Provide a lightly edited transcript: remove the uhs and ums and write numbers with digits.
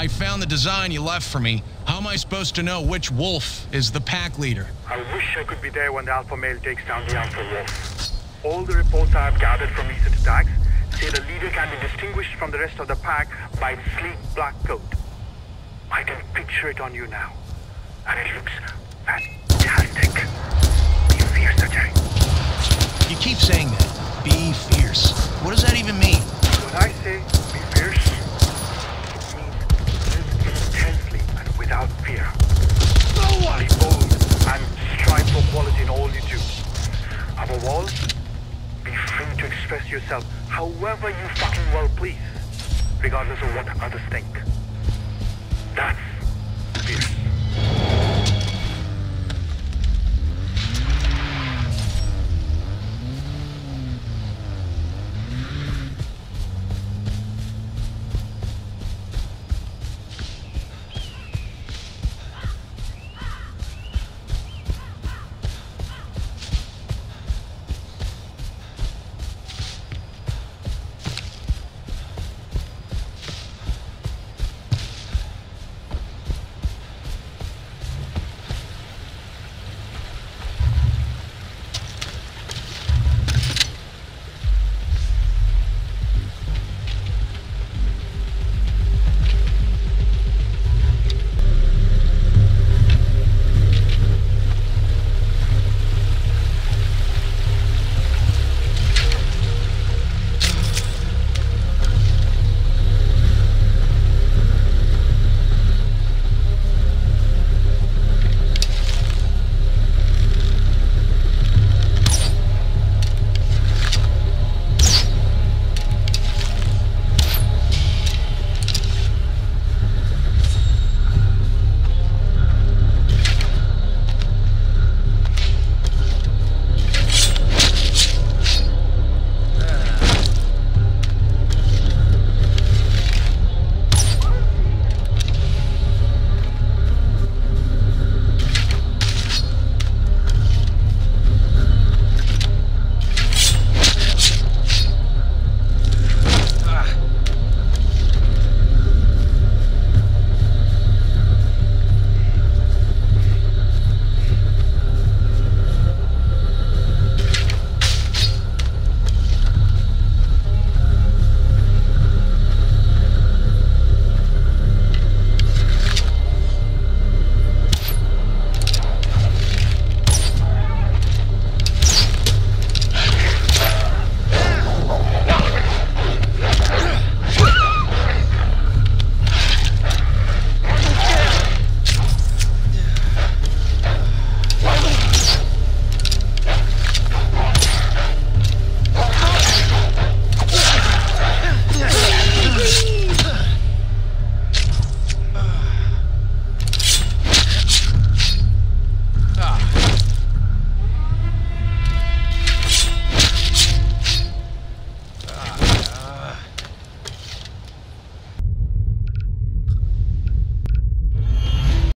I found the design you left for me. How am I supposed to know which wolf is the pack leader? I wish I could be there when the alpha male takes down the alpha wolf. All the reports I have gathered from recent attacks say the leader can be distinguished from the rest of the pack by its sleek black coat. I can picture it on you now, and it looks fantastic. Be fierce, Ajay. You keep saying that. Be fierce. What does that even mean? When I say be fierce, it means live intensely and without fear. Be bold and strive for quality in all you do. Above all, be free to express yourself however you fucking well please, regardless of what others think. That's